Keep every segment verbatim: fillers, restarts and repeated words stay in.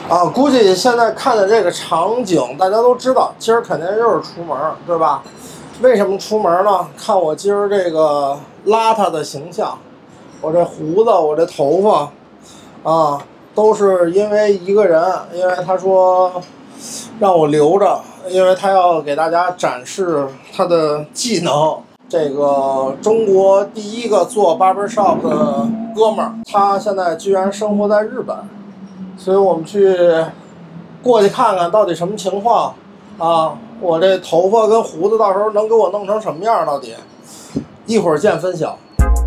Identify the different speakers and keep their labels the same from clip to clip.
Speaker 1: 啊，估计现在看的这个场景，大家都知道，今儿肯定就是出门，对吧？为什么出门呢？看我今儿这个邋遢的形象，我这胡子，我这头发，啊，都是因为一个人，因为他说让我留着，因为他要给大家展示他的技能。这个中国第一个做 barbershop 的哥们儿，他现在居然生活在日本。所以我们去过去看看到底什么情况啊！我这头发跟胡子到时候能给我弄成什么样？到底一会儿见分晓。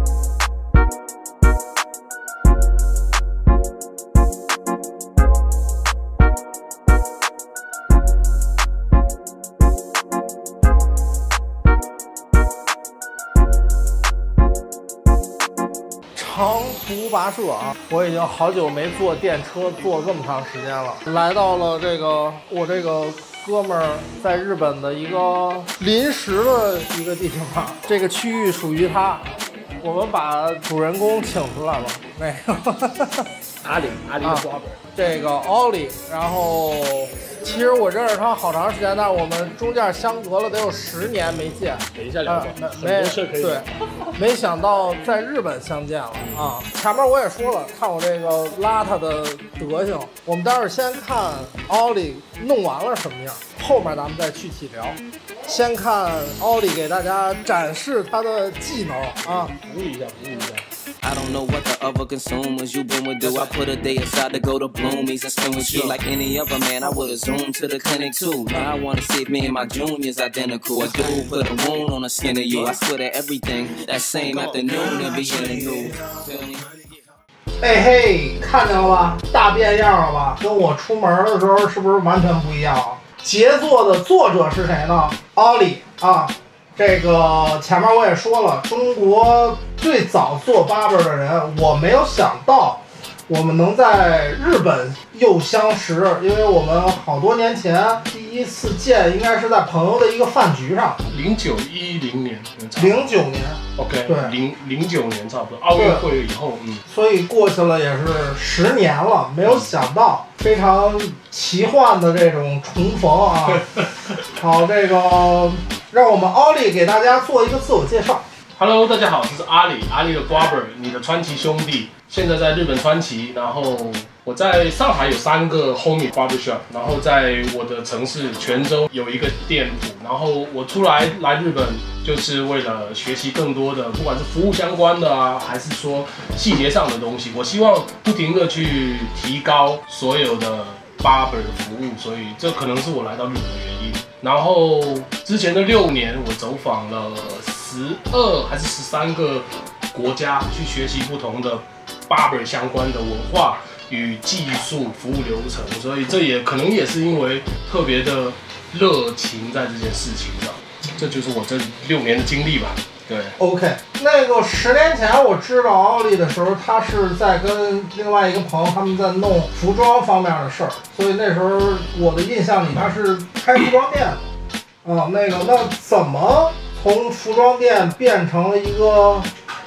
Speaker 1: 长途跋涉啊！我已经好久没坐电车坐这么长时间了，来到了这个我这个哥们儿在日本的一个临时的一个地方，这个区域属于他。我们把主人公请出来了，那个
Speaker 2: 阿里阿里的瓜本，
Speaker 1: 这个奥利，然后其实我认识他好长时间，但是我们中间相隔了得有十年没见。
Speaker 2: 等一下聊吧，
Speaker 1: 啊、
Speaker 2: 很多事可以。
Speaker 1: 对，没想到在日本相见了啊！前面我也说了，看我这个邋遢的德行，我们待会儿先看奥利弄完了什么样，后面咱们再具体聊。先看奥利给大家展示他的技能啊，
Speaker 2: 服务一下，服务一下。
Speaker 3: I don't know what the other consumers you've been with do. I put a day aside to go to Bloomies and spend with you. Like any other man, I would've zoomed to the clinic too. Now I wanna see if me and my junior's identical. A dude put a wound on the skin of you. I swear that everything that same afternoon it'll be in the news. Feel me?
Speaker 1: 哎嘿，看见了吧？大变样了吧？跟我出门的时候是不是完全不一样啊？杰作的作者是谁呢？奥利啊。这个前面我也说了，中国最早做 barber 的人，我没有想到我们能在日本又相识，因为我们好多年前第一次见应该是在朋友的一个饭局上，
Speaker 2: 零九一零年，
Speaker 1: 零九年
Speaker 2: ，OK，
Speaker 1: 对，
Speaker 2: 零零九年差不多，奥运会以后，嗯，
Speaker 1: 所以过去了也是十年了，没有想到非常奇幻的这种重逢啊。好，这个让我们奥利给大家做一个自我介绍。
Speaker 2: Hello， 大家好，这是阿里，阿里的 Barber， 你的川崎兄弟，现在在日本川崎，然后我在上海有三个 homie barbershop， 然后在我的城市泉州有一个店铺，然后我出来来日本就是为了学习更多的，不管是服务相关的啊，还是说细节上的东西，我希望不停的去提高所有的 barber 的服务，所以这可能是我来到日本的原因。然后之前的六年，我走访了十二还是十三个国家，去学习不同的 barber 相关的文化与技术、服务流程，所以这也可能也是因为特别的热情在这件事情上，这就是我这六年的经历吧。对
Speaker 1: ，OK， 那个十年前我知道奥利的时候，他是在跟另外一个朋友他们在弄服装方面的事儿，所以那时候我的印象里他是开服装店的啊。那个，那怎么从服装店变成了一个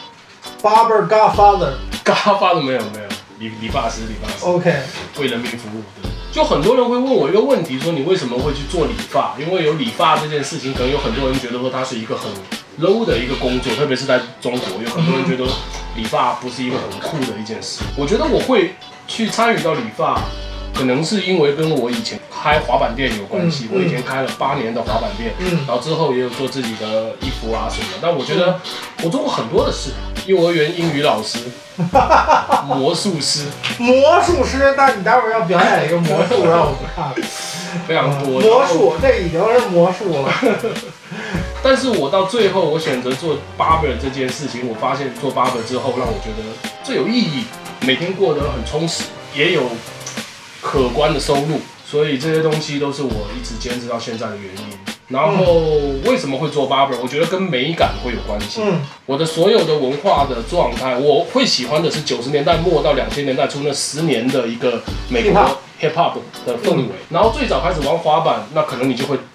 Speaker 1: barber godfather？godfather
Speaker 2: 没有没有，理理发师理发师
Speaker 1: ，OK，
Speaker 2: 为人民服务。就很多人会问我一个问题，说你为什么会去做理发？因为有理发这件事情，可能有很多人觉得说它是一个很 low 的一个工作，特别是在中国，有很多人觉得理发不是一个很酷的一件事。我觉得我会去参与到理发，可能是因为跟我以前开滑板店有关系。嗯嗯、我以前开了八年的滑板店，嗯、然后之后也有做自己的衣服啊什么的。但我觉得我做过很多的事，幼儿园英语老师。魔术师，
Speaker 1: 魔术师，那你待会儿要表演一个魔术让我们看，
Speaker 2: 非常多。
Speaker 1: 魔术，这已经是魔术了。
Speaker 2: 但是我到最后，我选择做 barber 这件事情，我发现做 barber 之后，让我觉得最有意义，每天过得很充实，也有可观的收入，所以这些东西都是我一直坚持到现在的原因。然后为什么会做 barber？ 我觉得跟美感会有关系。嗯，我的所有的文化的状态，我会喜欢的是九十年代末到两千年代初那十年的一个美国 hip hop 的氛围。然后最早开始玩滑板，那可能你就会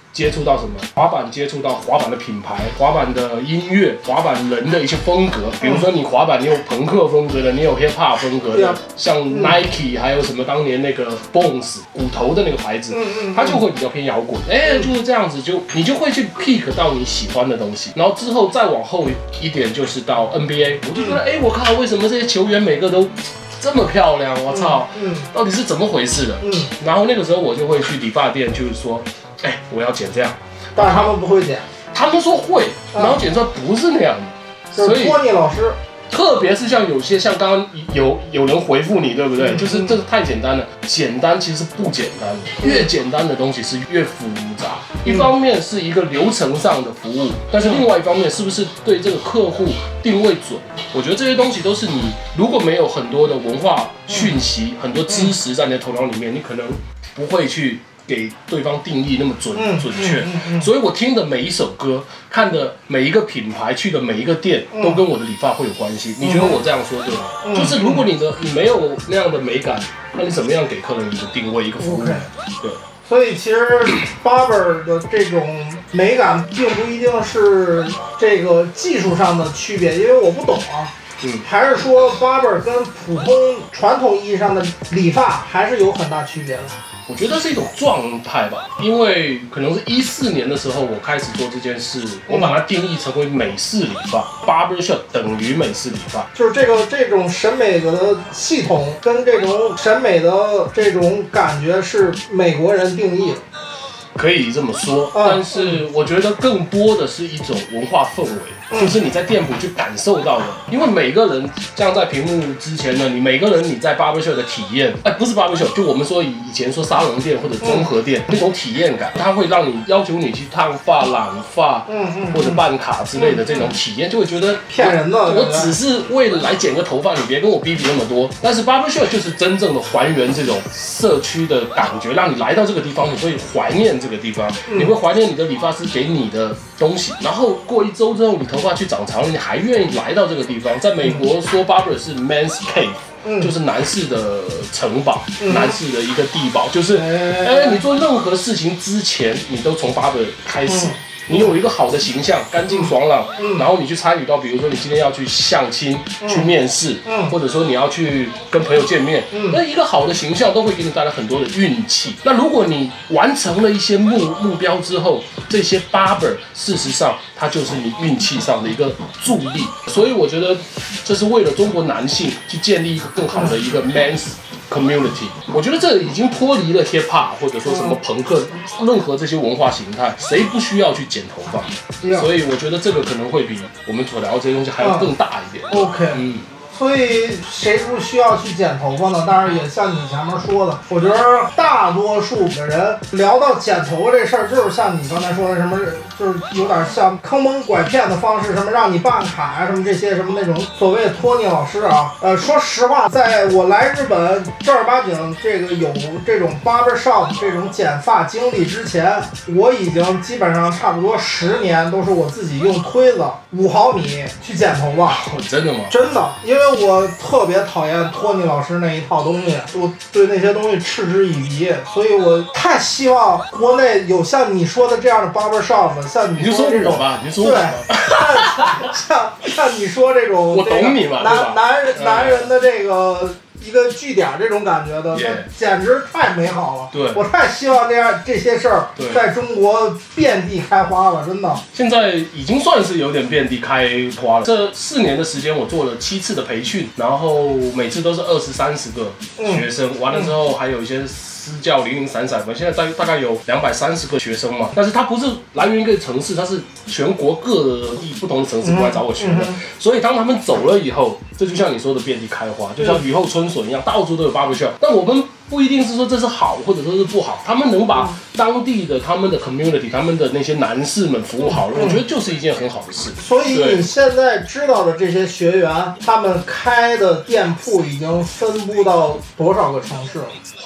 Speaker 2: 接触到什么？滑板接触到滑板的品牌、滑板的音乐、滑板人的一些风格。比如说你滑板，你有朋克风格的，你有 hip hop 风格的，像 Nike， 还有什么当年那个 Bones 骨头的那个牌子，它就会比较偏摇滚。哎，就是这样子，就你就会去 pick 到你喜欢的东西。然后之后再往后一点，就是到 N B A， 我就觉得，哎，我靠，为什么这些球员每个都这么漂亮？我操，嗯，到底是怎么回事的？嗯，然后那个时候我就会去理发店，就是说，哎，我要剪这样，
Speaker 1: 但是他们不会剪，
Speaker 2: 他们说会，然后剪出来不是那样的，
Speaker 1: 所以托尼老师。
Speaker 2: 特别是像有些像刚刚有有人回复你，对不对？嗯、就是这个太简单了，简单其实不简单，越简单的东西是越复杂。一方面是一个流程上的服务，但是另外一方面是不是对这个客户定位准？我觉得这些东西都是你如果没有很多的文化讯息、很多知识在你的头脑里面，你可能不会去给对方定义那么准准确，所以我听的每一首歌，看的每一个品牌，去的每一个店，都跟我的理发会有关系。你觉得我这样说对吗？就是如果你的你没有那样的美感，那你怎么样给客人一个定位、一个服务？对。
Speaker 1: 所以其实 barber 的这种美感，并不一定是这个技术上的区别，因为我不懂啊。嗯，还是说 barber 跟普通传统意义上的理发还是有很大区别的。
Speaker 2: 我觉得是一种状态吧，因为可能是一四年的时候，我开始做这件事，我把它定义成为美式理发 ，barbershop 等于美式理发，
Speaker 1: 就是这个这种审美的系统跟这种审美的这种感觉是美国人定义的。
Speaker 2: 可以这么说，但是我觉得更多的是一种文化氛围，就是你在店铺去感受到的。因为每个人像在屏幕之前呢，你每个人你在 barbershop 的体验，哎，不是 barbershop， 就我们说以以前说沙龙店或者综合店那种体验感，它会让你要求你去烫发、染发，或者办卡之类的这种体验，就会觉得
Speaker 1: 骗人的。
Speaker 2: 我只是为了来剪个头发，你别跟我逼逼那么多。但是 barbershop 就是真正的还原这种社区的感觉，让你来到这个地方，你会怀念这个地方，你会怀念你的理发师给你的东西，然后过一周之后，你头发去长长了，你还愿意来到这个地方。在美国说 barber 是 man's cave，嗯、就是男士的城堡，嗯、男士的一个地堡，就是，哎，你做任何事情之前，你都从 barber 开始。嗯你有一个好的形象，干净爽朗，嗯、然后你去参与到，比如说你今天要去相亲、嗯、去面试，嗯、或者说你要去跟朋友见面，嗯、那一个好的形象都会给你带来很多的运气。那如果你完成了一些目目标之后，这些 barber 事实上它就是你运气上的一个助力。所以我觉得这是为了中国男性去建立一个更好的一个 men's community， 我觉得这已经脱离了 hip hop 或者说什么朋克，任何这些文化形态，谁不需要去剪头发？所以我觉得这个可能会比我们所聊的这些东西还要更大一点。
Speaker 1: 嗯、OK， 嗯。所以谁不需要去剪头发呢？当然也像你前面说的，我觉得大多数的人聊到剪头发这事儿，就是像你刚才说的什么，就是有点像坑蒙拐骗的方式，什么让你办卡呀、啊，什么这些什么那种所谓的托尼老师啊。呃，说实话，在我来日本正儿八经这个有这种 barbershop 这种剪发经历之前，我已经基本上差不多十年都是我自己用推子五毫米去剪头发。
Speaker 2: 真的吗？
Speaker 1: 真的，因为我特别讨厌托尼老师那一套东西，我对那些东西嗤之以鼻，所以我太希望国内有像你说的这样的 barbershop， 像你说这种，
Speaker 2: 你说我吧，
Speaker 1: 对，像像你说这种，
Speaker 2: 我懂你嘛，
Speaker 1: 男男人男人的这个。一个据点这种感觉的，那简直太美好了。
Speaker 2: 对，
Speaker 1: 我太希望这样这些事儿在中国遍地开花了，真的。
Speaker 2: 现在已经算是有点遍地开花了。这四年的时间，我做了七次的培训，然后每次都是二十三十个学生，嗯、完了之后还有一些私教零零散散的，现在大大概有两百三十个学生嘛。但是它不是来源于一个城市，它是全国各地不同的城市过来找我学的。嗯嗯、所以当他们走了以后，这就像你说的遍地开花，就像雨后春笋一样，到处都有 barbershop。但我们不一定是说这是好，或者说是不好，他们能把当地的他们的 community， 他们的那些男士们服务好了，嗯、我觉得就是一件很好的事。
Speaker 1: 所以你现在知道的这些学员，他们开的店铺已经分布到多少个城市了？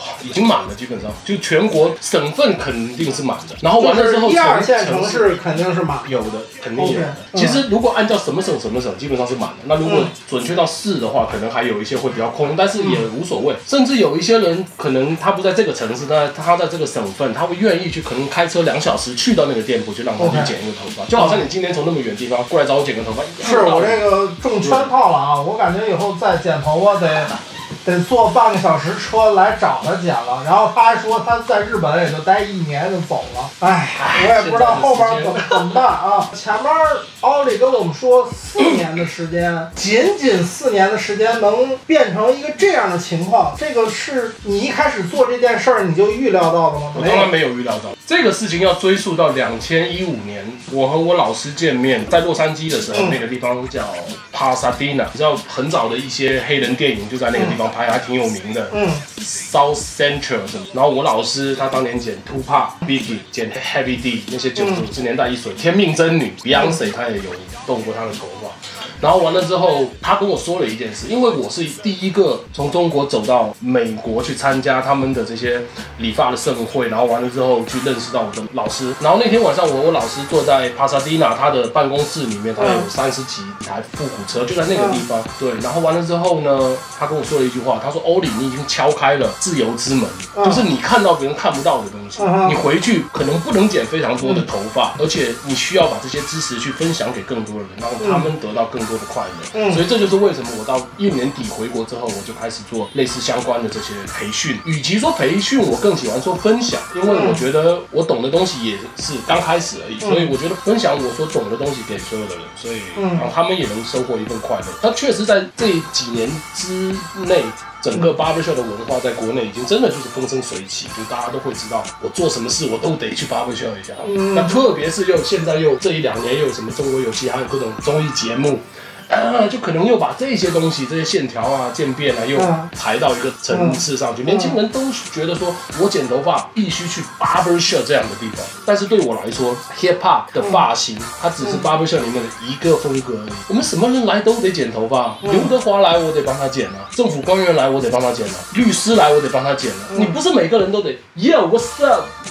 Speaker 2: 已经满了，基本上就全国省份肯定是满的。然后完了之后，
Speaker 1: 一二线城市肯定是满，
Speaker 2: 有的肯定有的。
Speaker 1: Okay,
Speaker 2: 其实如果按照什么省什么省，基本上是满的。那如果准确到市的话，可能还有一些会比较空，但是也无所谓。甚至有一些人可能他不在这个城市，但他在这个省份，他会愿意去，可能开车两小时去到那个店铺，就让他去剪一个头发。就好像你今天从那么远地方过来找我剪个头发，
Speaker 1: 是我这个中圈套了啊！我感觉以后再剪头发得。得坐半个小时车来找他剪了，然后他还说他在日本也就待一年就走了，哎，我也不知道后边怎么怎么办啊！前面奥利跟我们说四年的时间，仅仅四年的时间能变成一个这样的情况，这个是你一开始做这件事儿你就预料到的吗？
Speaker 2: 我当然没有预料到，这个事情要追溯到两千一五年，我和我老师见面在洛杉矶的时候，嗯、那个地方叫 Pasadena， 你知道很早的一些黑人电影就在那个地方。拍还挺有名的，嗯 ，South Central 什么，然后我老师他当年剪 Tupac、Biggie 剪 Heavy D 那些九十年代一水天命真女 Beyonce 他也有动过他的头发，然后完了之后他跟我说了一件事，因为我是第一个从中国走到美国去参加他们的这些理发的盛会，然后完了之后去认识到我的老师，然后那天晚上我我老师坐在 Pasadena 他的办公室里面，他有三十几台复古车就在那个地方，对，然后完了之后呢，他跟我说了一句话，他说欧里你已经敲开了自由之门，嗯、就是你看到别人看不到的东西，嗯、你回去可能不能剪非常多的头发，嗯、而且你需要把这些知识去分享给更多的人，让他们得到更多的快乐。嗯、所以这就是为什么我到一年底回国之后，我就开始做类似相关的这些培训。与其说培训，我更喜欢说分享，因为我觉得我懂的东西也是刚开始而已，所以我觉得分享我所懂的东西给所有的人，所以让他们也能收获一份快乐。他确实在这几年之内。整个 barbershop 的文化在国内已经真的就是风生水起，就大家都会知道我做什么事我都得去 barbershop 一下。嗯、那特别是又现在又这一两年又有什么中国有嘻哈，还有各种综艺节目。啊，就可能又把这些东西、这些线条啊、渐变啊，又抬到一个层次上去。年轻人都觉得说，我剪头发必须去 barbershop 这样的地方。但是对我来说 ，hip hop 的发型，它只是 barbershop 里面的一个风格而已。我们什么人来都得剪头发，刘德华来我得帮他剪啊，政府官员来我得帮他剪啊，律师来我得帮他剪啊。你不是每个人都得 ，Yo what's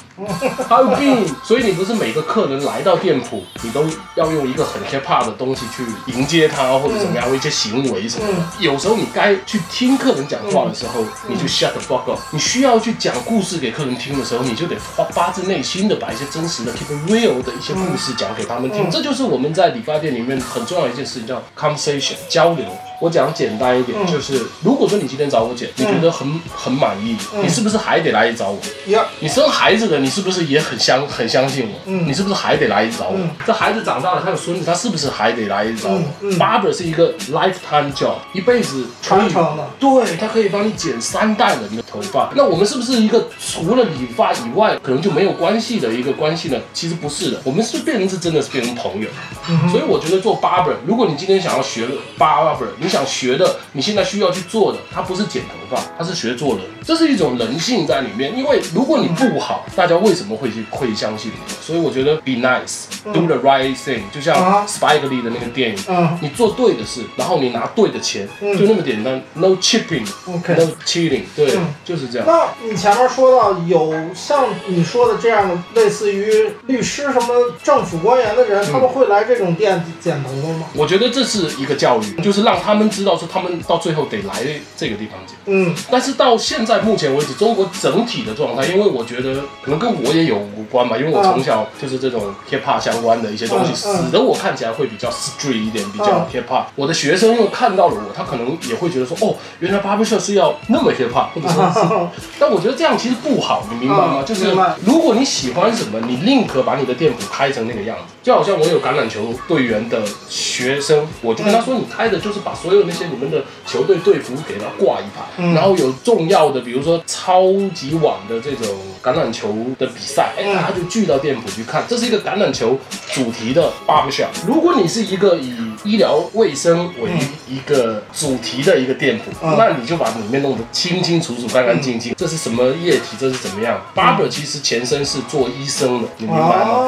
Speaker 2: up？How you been？ 所以你不是每个客人来到店铺，你都要用一个很 hip hop 的东西去迎接他，或者怎么样，或一些行为什么的。有时候你该去听客人讲话的时候，你就 shut the fuck up。你需要去讲故事给客人听的时候，你就得发自内心的把一些真实的 keep it real 的一些故事讲给他们听。这就是我们在理发店里面很重要的一件事情，叫 conversation 交流。我讲简单一点，嗯、就是如果说你今天找我剪，你觉得很很满意，嗯、你是不是还得来找我？嗯、你生孩子了，你是不是也很相很相信我？嗯、你是不是还得来找我？嗯、这孩子长大了，他有孙子，他是不是还得来找我？嗯嗯、Barber 是一个 lifetime job， 一辈子
Speaker 1: 传承的，
Speaker 2: 对，他可以帮你剪三代人的头发。那我们是不是一个除了理发以外，可能就没有关系的一个关系呢？其实不是的，我们是变成是真的是变成朋友。嗯、所以我觉得做 Barber， 如果你今天想要学 Barber， 你想学的，你现在需要去做的，它不是剪头发，它是学做人，这是一种人性在里面。因为如果你不好，大家为什么会去会相信你？所以我觉得 be nice，do the right thing， 就像 Spike Lee 的那个电影，你做对的事，然后你拿对的钱，就那么简单 ，no chipping，no cheating， 对，就是这样。
Speaker 1: 那你前面说到有像你说的这样的，类似于律师什么政府官员的人，他们会来这种店剪头发吗？
Speaker 2: 我觉得这是一个教育，就是让他们知道说他们到最后得来这个地方剪。嗯，但是到现在目前为止，中国整体的状态，因为我觉得可能跟我也有无关吧，因为我从小就是这种 hip hop 相关的一些东西，使得我看起来会比较 street 一点，比较 hip hop。我的学生又看到了我，他可能也会觉得说，哦，原来 barbershop 是要那么 hip hop， 或者说是，但我觉得这样其实不好，你明白吗？就是如果你喜欢什么，你宁可把你的店铺开成那个样子。就好像我有橄榄球队员的学生，我就跟他说，你开的就是把所有那些你们的球队队服给他挂一排，嗯、然后有重要的，比如说超级碗的这种橄榄球的比赛，哎，大家就聚到店铺去看，这是一个橄榄球主题的 barbershop。如果你是一个以医疗卫生为一个主题的一个店铺，嗯、那你就把里面弄得清清楚楚、干干净净，嗯、这是什么液体，这是怎么样？barber 其实前身是做医生的，你明白吗？哦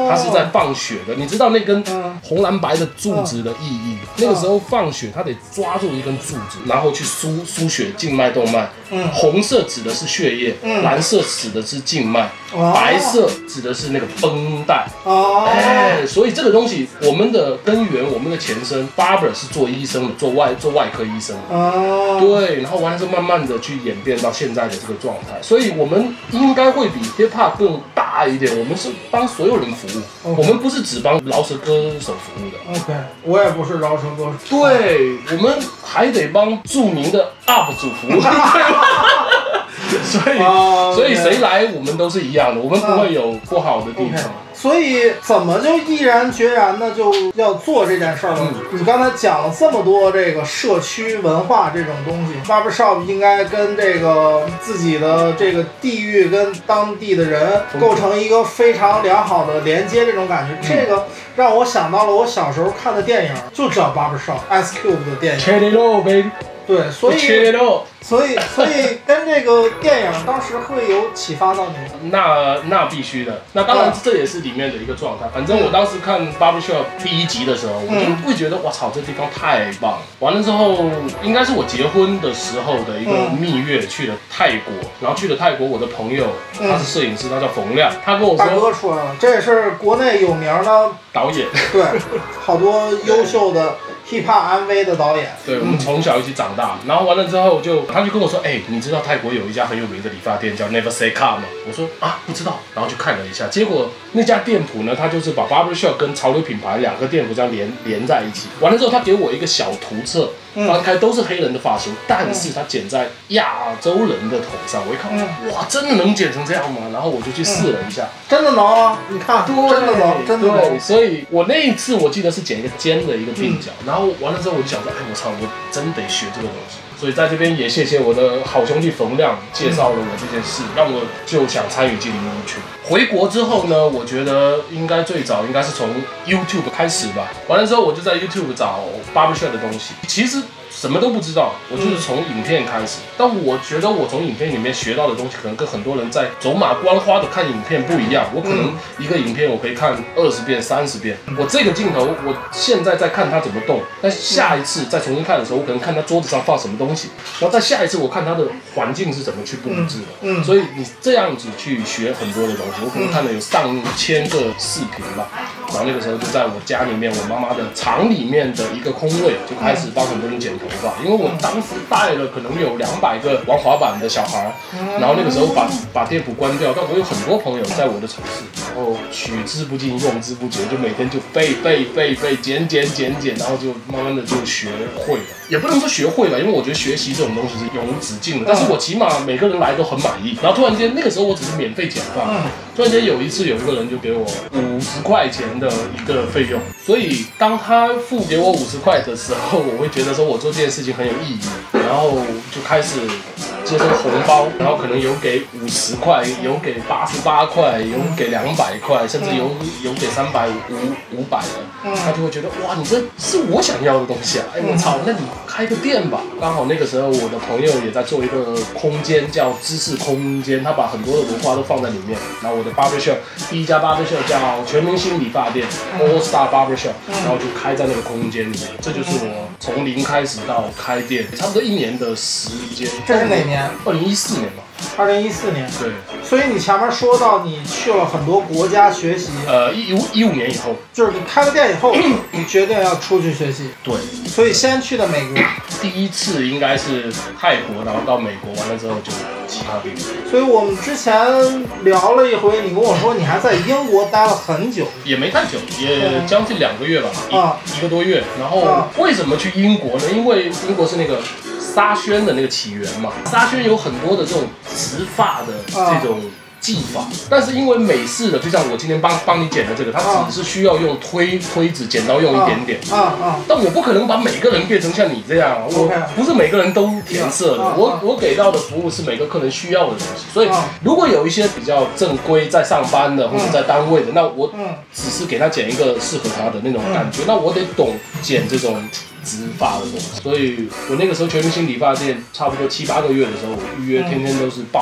Speaker 2: 哦，它是在放血的。你知道那根红蓝白的柱子的意义？嗯、那个时候放血，它得抓住一根柱子，然后去输输血静脉动脉。嗯，红色指的是血液，嗯、蓝色指的是静脉，哦、白色指的是那个绷带。哦，哎，所以这个东西，我们的根源，我们的前身 ，barber 是做医生的，做外做外科医生的。哦，对，然后完了之后慢慢的去演变到现在的这个状态，所以我们应该会比 hip hop 更大一点。我们是帮所有人服务， okay. 我们不是只帮饶舌歌手服务的。
Speaker 1: OK， 我也不是饶舌歌手。
Speaker 2: 对，我们还得帮著名的 U P 主服务。所以， uh, 所以谁来我们都是一样的，我们不会有不好的地方。Uh, okay.
Speaker 1: 所以怎么就毅然决然的就要做这件事儿呢？嗯、你刚才讲了这么多这个社区文化这种东西 ，barbershop 应该跟这个自己的这个地域跟当地的人构成一个非常良好的连接，这种感觉，嗯、这个让我想到了我小时候看的电影，就叫 barbershop，Ice Cube 的电影。
Speaker 2: Check it out, baby.
Speaker 1: 对，所以所以所以跟这个电影当时会有启发到你。
Speaker 2: 那那必须的，那当然这也是里面的一个状态。反正我当时看 barbershop 第一集的时候，我就会觉得哇操，这地方太棒了。完了之后，应该是我结婚的时候的一个蜜月，去了泰国，然后去了泰国，我的朋友他是摄影师，他叫冯亮，他跟我说，
Speaker 1: 大哥出来了，这也是国内有名的
Speaker 2: 导演，
Speaker 1: 对，好多优秀的。hip hop M V 的导演，
Speaker 2: 对，我们从小一起长大，然后完了之后就，他就跟我说，哎、欸，你知道泰国有一家很有名的理发店叫 Never Say Cut 吗？我说啊，不知道，然后就看了一下，结果那家店铺呢，它就是把 barbershop 跟潮流品牌两个店铺这样连连在一起。完了之后，他给我一个小图册，翻开都是黑人的发型，但是他剪在亚洲人的头上。我一看，哇，真的能剪成这样吗？然后我就去试了一下，
Speaker 1: 真的能啊！你看，真的能，真的能。
Speaker 2: 所以我那一次我记得是剪一个尖的一个鬓角，然后。完了之后我就想说，哎，我操，我真得学这个东西。所以在这边也谢谢我的好兄弟冯亮介绍了我这件事，让我就想参与进入去。回国之后呢，我觉得应该最早应该是从 YouTube 开始吧。完了之后我就在 YouTube 找 barbershop 的东西，其实什么都不知道，我就是从影片开始。但我觉得我从影片里面学到的东西，可能跟很多人在走马观花的看影片不一样。我可能一个影片我可以看二十遍、三十遍。我这个镜头，我现在在看它怎么动，但下一次再重新看的时候，我可能看它桌子上放什么东西，然后再下一次我看它的环境是怎么去布置的。嗯，所以你这样子去学很多的东西，我可能看了有上千个视频吧。然后那个时候就在我家里面，我妈妈的厂里面的一个空位，就开始帮很多人剪头发。因为我当时带了可能有两百个玩滑板的小孩，然后那个时候把把店铺关掉，但我有很多朋友在我的城市，然后取之不尽用之不竭，就每天就背背背背剪剪剪剪，然后就慢慢的就学会了。也不能说学会吧，因为我觉得学习这种东西是永无止境的。但是我起码每个人来都很满意。然后突然间那个时候我只是免费剪发，突然间有一次有一个人就给我五十块钱的一个费用，所以当他付给我五十块的时候，我会觉得说我做这件事情很有意义，然后就开始接受红包，然后可能有给五十块，有给八十八块，有给两百块，甚至有有给三百五五百的，他就会觉得哇，你这是我想要的东西啊！哎，我操，那你开个店吧。刚好那个时候我的朋友也在做一个空间叫知识空间，他把很多的文化都放在里面。然后我的 barbershop 第一家 barbershop 叫全明星理发店 All Star Barbershop， 然后就开在那个空间里面。这就是我从零开始到开店，差不多一年的时间。
Speaker 1: 这是哪年？
Speaker 2: 二零一四年吧。
Speaker 1: 二零一四年。
Speaker 2: 对。
Speaker 1: 所以你前面说到你去了很多国家学习。
Speaker 2: 呃，一五一五年以后，
Speaker 1: 就是你开了店以后，你决定要出去学习。
Speaker 2: 对。
Speaker 1: 所以先去的美国。
Speaker 2: 第一次应该是泰国，然后到美国，完了之后就其他地方。
Speaker 1: 所以我们之前聊了一回，你跟我说你还在英国待了很久。
Speaker 2: 也没太久，也将近两个月吧，啊、一一个多月。然后为什么去英国呢？因为英国是那个沙宣的那个起源嘛，沙宣有很多的这种植发的这种技法，但是因为美式的，就像我今天帮帮你剪的这个，它只是需要用推推子、剪刀用一点点，啊啊，但我不可能把每个人变成像你这样，我不是每个人都填色的，我我给到的服务是每个客人需要的东西，所以如果有一些比较正规在上班的或者在单位的，那我只是给他剪一个适合他的那种感觉，那我得懂剪这种植发的东西，所以我那个时候全明星理发店差不多七八个月的时候，我预约天天都是爆满。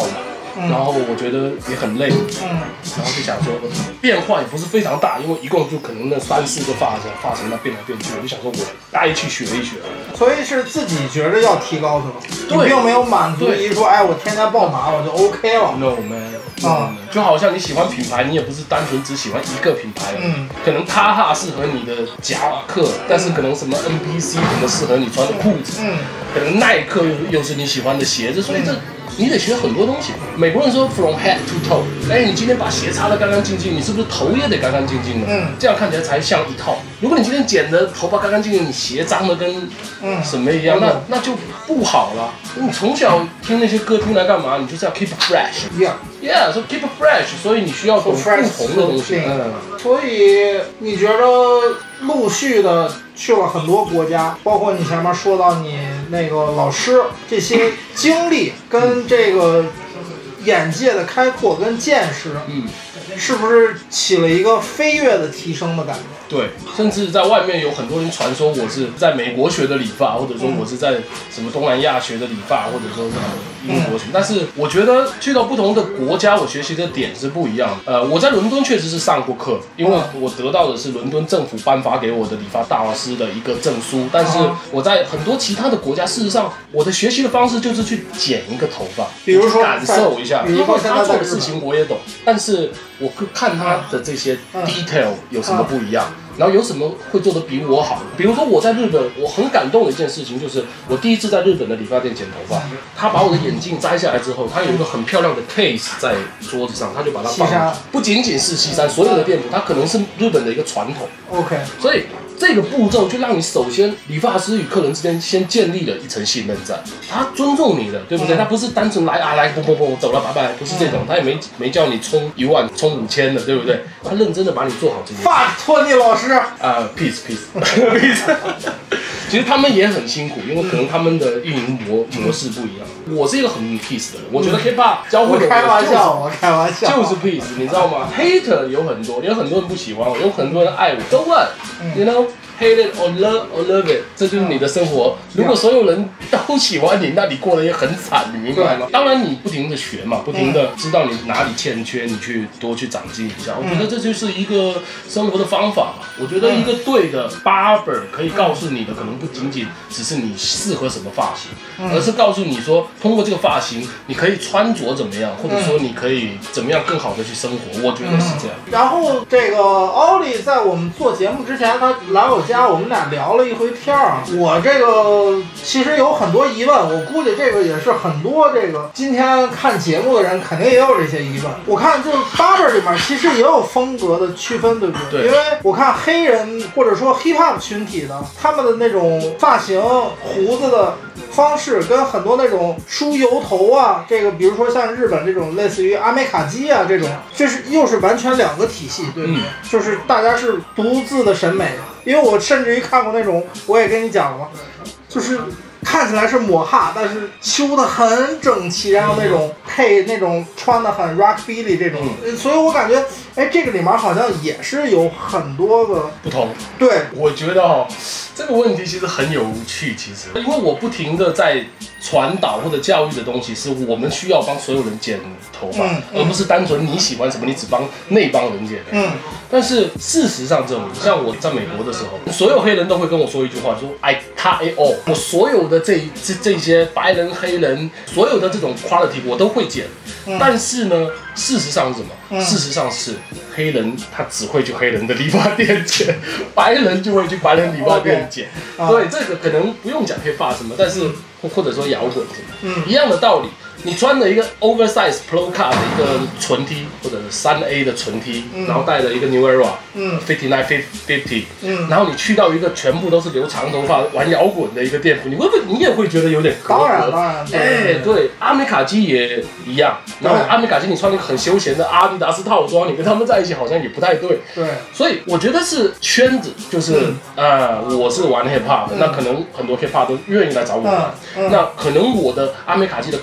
Speaker 2: 然后我觉得也很累，
Speaker 1: 嗯，
Speaker 2: 然后就想说变化也不是非常大，因为一共就可能那三四个发型，发型那变来变去，我就想说我该去学一学。
Speaker 1: 所以是自己觉得要提高是吧？
Speaker 2: 对，
Speaker 1: 你并没有满足于说，哎，我天天爆马我就 OK 了。
Speaker 2: No man， 啊、嗯，就好像你喜欢品牌，你也不是单纯只喜欢一个品牌了，嗯，可能卡哈适合你的夹克，但是可能什么 N P C 可能适合你穿的裤子，嗯，可能耐克又又是你喜欢的鞋子，所以这。你得学很多东西。美国人说 from head to toe， 哎，你今天把鞋擦得干干净净，你是不是头也得干干净净的？嗯，这样看起来才像一套。如果你今天剪的头发干干净净，你鞋脏的跟什么一样，那那就不好了。你从小听那些歌听来干嘛？你就是要 keep fresh。Yeah。Yeah， so keep fresh， 所以你需要懂不同的东西。嗯，
Speaker 1: 所以你觉得陆续的去了很多国家，包括你前面说到你那个老师这些经历跟这个眼界的开阔跟见识，嗯，是不是起了一个飞跃的提升的感觉？
Speaker 2: 对，甚至在外面有很多人传说我是在美国学的理发，或者说我是在什么东南亚学的理发，或者说是英国什么。但是我觉得去到不同的国家，我学习的点是不一样的。呃，我在伦敦确实是上过课，因为我得到的是伦敦政府颁发给我的理发大师的一个证书。但是我在很多其他的国家，事实上我的学习的方式就是去剪一个头发，
Speaker 1: 比如说
Speaker 2: 感受一下，因为他做的事情我也懂，但是我看他的这些 detail 有什么不一样。然后有什么会做得比我好？比如说我在日本，我很感动的一件事情就是，我第一次在日本的理发店剪头发，他把我的眼镜摘下来之后，他有一个很漂亮的 case 在桌子上，他就把它放，不仅仅是西山，所有的店铺，它可能是日本的一个传统。
Speaker 1: OK，
Speaker 2: 所以这个步骤就让你首先理发师与客人之间先建立了一层信任在，他尊重你的，对不对？他不是单纯来啊来嘣嘣嘣走了拜拜，不是这种，他也没没叫你充一万充五千的，对不对？他认真的把你做好这件事。
Speaker 1: 发托尼老师
Speaker 2: 啊 ，peace peace peace。其实他们也很辛苦，因为可能他们的运营模模式不一样。我是一个很 peace 的人，我觉得 hip hop 教会了我，
Speaker 1: 开玩笑，我开玩笑，
Speaker 2: 就是 peace， 你知道吗 ？Hater 有很多，有很多人不喜欢我，有很多人爱我 ，so what？You know？Hate it or love or love it， 这就是你的生活。如果所有人都喜欢你，那你过得也很惨，你明白吗？当然，你不停的学嘛，不停的知道你哪里欠缺，你去多去长进一下。我觉得这就是一个生活的方法嘛。我觉得一个对的 barber 可以告诉你的，可能不仅仅只是你适合什么发型，而是告诉你说，通过这个发型，你可以穿着怎么样，或者说你可以怎么样更好的去生活。我觉得是这样。
Speaker 1: 然后这个奥利在我们做节目之前，他来我家，我们俩聊了一回天儿。我这个其实有很多疑问，我估计这个也是很多这个今天看节目的人肯定也有这些疑问。我看就是 barber 里面其实也有风格的区分，对不对？
Speaker 2: 对。
Speaker 1: 因为我看黑人或者说 hip hop 群体的，他们的那种发型、胡子的方式跟很多那种梳油头啊，这个比如说像日本这种类似于阿美卡基啊这种，这是又是完全两个体系，对不对？嗯、就是大家是独自的审美。因为我甚至于看过那种，我也跟你讲了，就是看起来是抹哈，但是修得很整齐，然后那种配那种穿得很 rockabilly 这种，嗯、所以我感觉，哎，这个里面好像也是有很多个
Speaker 2: 不同。
Speaker 1: 对，
Speaker 2: 我觉得哦，这个问题其实很有趣，其实，因为我不停的在传导或者教育的东西，是我们需要帮所有人剪头发，嗯嗯、而不是单纯你喜欢什么，你只帮那帮人剪的。嗯。但是事实上证明，像我在美国的时候，所有黑人都会跟我说一句话，说 I cut it all， 我所有的这这这些白人、黑人，所有的这种 quality 我都会剪。嗯、但是呢，事实上是什么？嗯、事实上是黑人他只会去黑人的理发店剪，白人就会去白人理发店剪。Okay. 所以这个可能不用讲 hip hop 什么，但是或者说摇滚什么，嗯、一样的道理。你穿了一个 oversize pro cut 的一个纯 T 或者是三 A 的纯 T，嗯、然后带了一个 New Era， 嗯 ，fifty nine fifty， 嗯，然后你去到一个全部都是留长头发玩摇滚的一个店铺，你会不会你也会觉得有点隔阂？
Speaker 1: 当然当然，
Speaker 2: 哎，对，阿美卡基也一样。然后阿美卡基你穿了一个很休闲的阿迪达斯套装，你跟他们在一起好像也不太对。
Speaker 1: 对，
Speaker 2: 所以我觉得是圈子，就是、嗯、呃，我是玩 hip hop 的，嗯、那可能很多 hip hop 都愿意来找我玩，嗯嗯、那可能我的阿美卡基的客人就会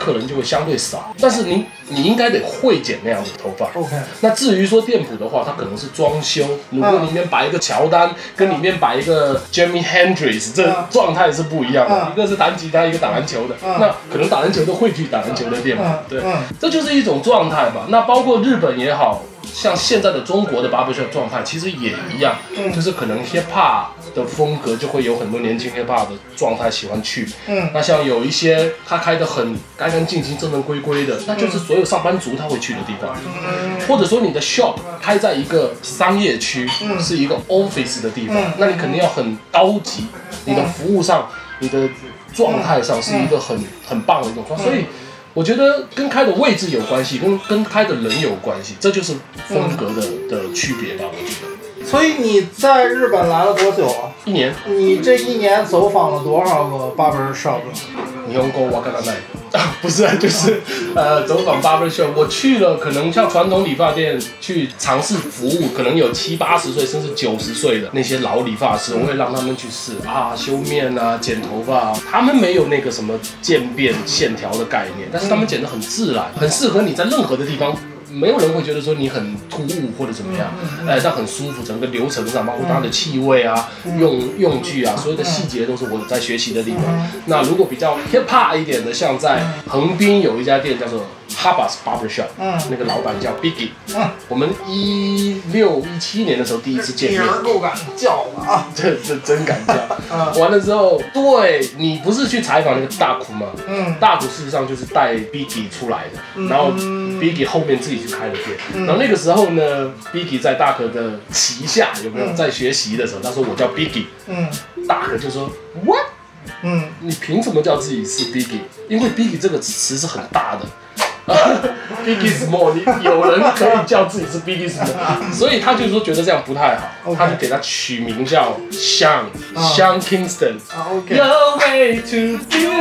Speaker 2: 相对少，但是你你应该得会剪那样的头发。
Speaker 1: OK。
Speaker 2: 那至于说店铺的话，它可能是装修，如果里面摆一个乔丹，跟里面摆一个 Jimi Hendrix， 这状态是不一样的。一个是弹吉他，一个打篮球的，那可能打篮球的会去打篮球的店铺，对，这就是一种状态吧。那包括日本也好。像现在的中国的 barbershop 状态其实也一样，嗯、就是可能 hip hop 的风格就会有很多年轻 hip hop 的状态喜欢去。嗯，那像有一些他开的很干干净净、正正规规的，那就是所有上班族他会去的地方。嗯，或者说你的 shop 开在一个商业区，嗯、是一个 office 的地方，嗯、那你肯定要很高级，你的服务上、你的状态上是一个很很棒的一种状态，所以。我觉得跟开的位置有关系，跟跟开的人有关系，这就是风格的、嗯、的区别吧，我觉得。
Speaker 1: 所以你在日本来了多久啊？
Speaker 2: 一年。
Speaker 1: 你这一年走访了多少个 barber shop？
Speaker 2: 日本語わからない啊，不是，就是呃走访 barber shop， 我去了，可能像传统理发店去尝试服务，可能有七八十岁甚至九十岁的那些老理发师，我会让他们去试啊修面啊、剪头发啊，他们没有那个什么渐变线条的概念，但是他们剪得很自然，很适合你在任何的地方。没有人会觉得说你很突兀或者怎么样，哎，但很舒服，整个流程上，包括它的气味啊、用用具啊，所有的细节都是我在学习的地方。那如果比较 hip hop 一点的，像在横滨有一家店叫做 Habas Barbershop， 那个老板叫 Biggie， 我们一六一七年的时候第一次见面，
Speaker 1: 名儿够敢叫了啊，
Speaker 2: 这这真敢叫。完了之后，对你不是去采访那个大苦吗？嗯，大苦事实上就是带 Biggie 出来的，然后 Biggie 后面自己去开了店，然后那个时候呢 ，Biggie 在大可的旗下有没有在学习的时候，他说我叫 Biggie， 嗯，大可就说 What？ 嗯，你凭什么叫自己是 Biggie？ 因为 Biggie 这个词是很大的。Biggie Small， 你有人可以叫自己是 Biggie Small， 所以他就说觉得这样不太好， okay. 他就给他取名叫 Sean Sean Kingston。Your way to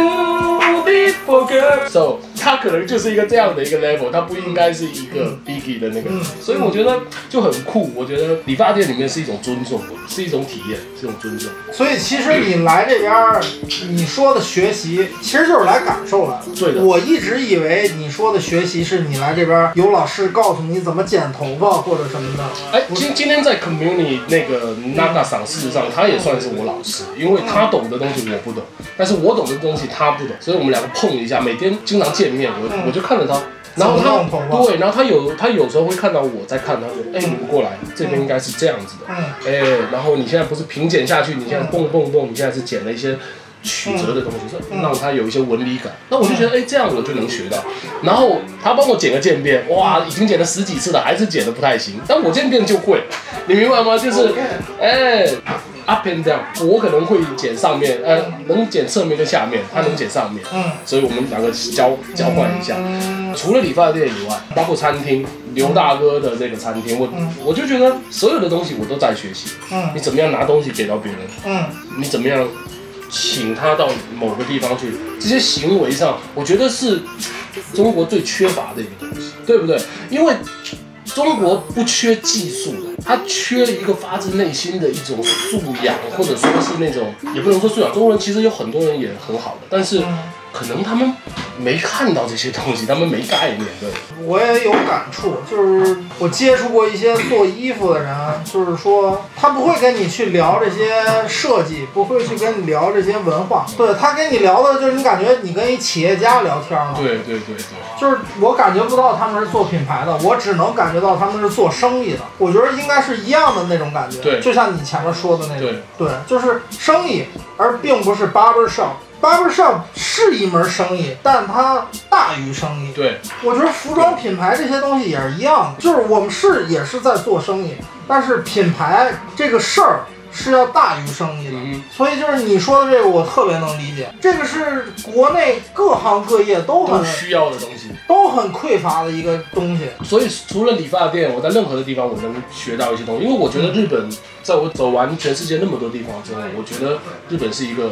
Speaker 2: beautiful girl。So 他可能就是一个这样的一个 level， 他不应该是一个 Biggie 的那个，嗯、所以我觉得就很酷。我觉得理发店里面是一种尊重，是一种体验，是一种尊重。
Speaker 1: 所以其实你来这边，你说的学习其实就是来感受来的。
Speaker 2: 对的。
Speaker 1: 我一直以为你说的学习是你来这边有老师告诉你怎么剪头发或者什么的。
Speaker 2: 哎，今今天在 community 那个 Naga 桑，事实上他也算是我老师，因为他懂的东西我不懂，但是我懂的东西他不懂，所以我们两个碰一下，每天经常见面，我我就看着他。然后他对，然后他有他有时候会看到我在看他，说，哎，你们过来，这边应该是这样子的，哎，然后你现在不是平剪下去，你现在蹦蹦蹦，你现在是剪了一些曲折的东西，说让他有一些纹理感。那我就觉得，哎，这样我就能学到。然后他帮我剪个渐变，哇，已经剪了十几次了，还是剪得不太行，但我渐变就会，你明白吗？就是，哎。up and down， 我可能会剪上面，呃，能剪侧面跟下面，他能剪上面，嗯，所以我们两个交交换一下。除了理发店以外，包括餐厅，刘大哥的这个餐厅，我我就觉得所有的东西我都在学习。嗯，你怎么样拿东西给到别人？嗯，你怎么样请他到某个地方去？这些行为上，我觉得是中国最缺乏的一个东西，对不对？因为中国不缺技术的，他缺一个发自内心的一种素养，或者说是那种，也不能说素养。中国人其实有很多人也很好的，但是可能他们没看到这些东西，他们没概念。对，
Speaker 1: 我也有感触，就是我接触过一些做衣服的人，就是说他不会跟你去聊这些设计，不会去跟你聊这些文化，对他跟你聊的就是你感觉你跟一企业家聊天了。
Speaker 2: 对对对对，
Speaker 1: 就是我感觉不到他们是做品牌的，我只能感觉到他们是做生意的。我觉得应该是一样的那种感觉，
Speaker 2: 对，
Speaker 1: 就像你前面说的那种，
Speaker 2: 对，
Speaker 1: 对，就是生意，而并不是 barber shop。barber shop 是一门生意，但它大于生意。
Speaker 2: 对，
Speaker 1: 我觉得服装品牌这些东西也是一样的，就是我们是也是在做生意，但是品牌这个事儿是要大于生意的。嗯、所以就是你说的这个，我特别能理解。这个是国内各行各业都很
Speaker 2: 都需要的东西，
Speaker 1: 都很匮乏的一个东西。
Speaker 2: 所以除了理发店，我在任何的地方我能学到一些东西，因为我觉得日本，在我走完全世界那么多地方之后，我觉得日本是一个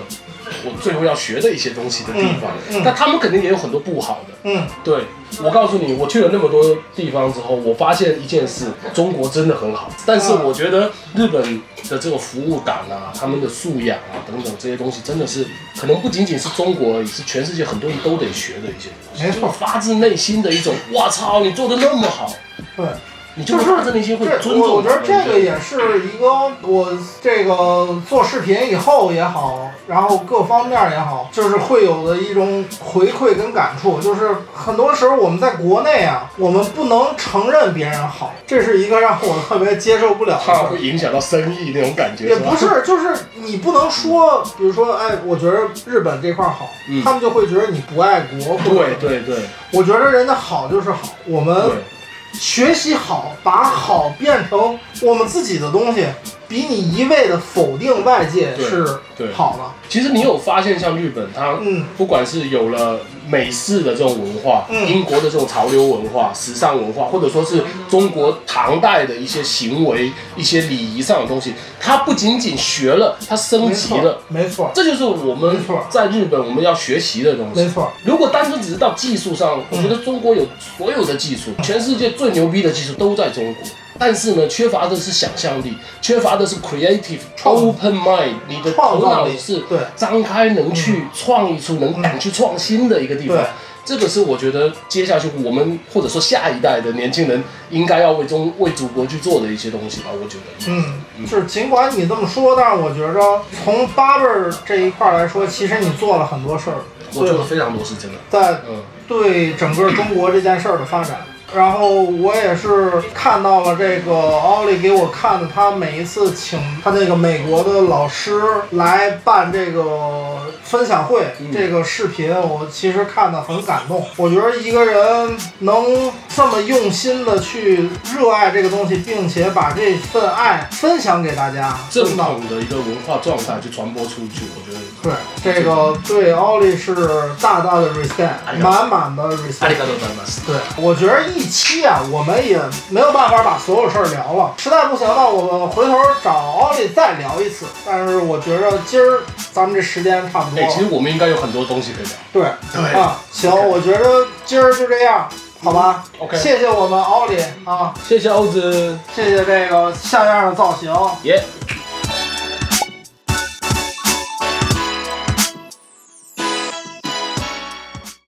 Speaker 2: 我最后要学的一些东西的地方。
Speaker 1: 嗯嗯、
Speaker 2: 但他们肯定也有很多不好的。
Speaker 1: 嗯，
Speaker 2: 对，我告诉你，我去了那么多地方之后，我发现一件事，中国真的很好，但是我觉得日本的这个服务感啊，他们的素养啊等等这些东西，真的是可能不仅仅是中国而已，是全世界很多人都得学的一些东西。
Speaker 1: 没错，
Speaker 2: 发自内心的一种，哇操，你做的那么好。
Speaker 1: 对。
Speaker 2: 你就发自内心会尊重。
Speaker 1: 我觉得这个也是一个我这个做视频以后也好，然后各方面也好，就是会有的一种回馈跟感触。就是很多时候我们在国内啊，我们不能承认别人好，这是一个让我特别接受不了的事。
Speaker 2: 它会影响到生意那种感觉。
Speaker 1: 也不是，就是你不能说，比如说，哎，我觉得日本这块好，嗯、他们就会觉得你不爱国。
Speaker 2: 对对对，
Speaker 1: 我觉得人家好就是好，我们。学习好，把好变成我们自己的东西，比你一味的否定外界是好的。
Speaker 2: 其实你有发现，像日本，它不管是有了美式的这种文化，嗯、英国的这种潮流文化、时尚文化，或者说是中国唐代的一些行为、一些礼仪上的东西，它不仅仅学了，它升级了。
Speaker 1: 没错，
Speaker 2: 这就是我们在日本我们要学习的东西。
Speaker 1: 没错，
Speaker 2: 如果单纯只是到技术上，我觉得中国有所有的技术，全世界最牛逼的技术都在中国。但是呢，缺乏的是想象力，缺乏的是 creative open mind， 你的头脑是张开，能去创意出，能敢去创新的一个地方。这个是我觉得接下去我们或者说下一代的年轻人应该要为中为祖国去做的一些东西吧。我觉得，
Speaker 1: 嗯，就是尽管你这么说，但是我觉着从barber这一块来说，其实你做了很多事儿，
Speaker 2: 我做了非常多事，真的，
Speaker 1: 在对整个中国这件事儿的发展。然后我也是看到了这个奥利给我看的，他每一次请他那个美国的老师来办这个分享会，嗯、这个视频我其实看得很感动。我觉得一个人能这么用心的去热爱这个东西，并且把这份爱分享给大家，
Speaker 2: 正统的一个文化状态去传播出去，我觉得
Speaker 1: 对这个对奥利是大大的 respect， 满满的 respect。对，我觉得一。一期啊，我们也没有办法把所有事儿聊了，实在不行呢，我们回头找奥利再聊一次。但是我觉着今儿咱们这时间差不多了。
Speaker 2: 哎，其实我们应该有很多东西可以聊。
Speaker 1: 对，对啊，行， okay. 我觉着今儿就这样，好吧
Speaker 2: ？OK，
Speaker 1: 谢谢我们奥利啊，
Speaker 2: 谢谢欧子，
Speaker 1: 谢谢这个像样的造型，
Speaker 2: 耶。Yeah.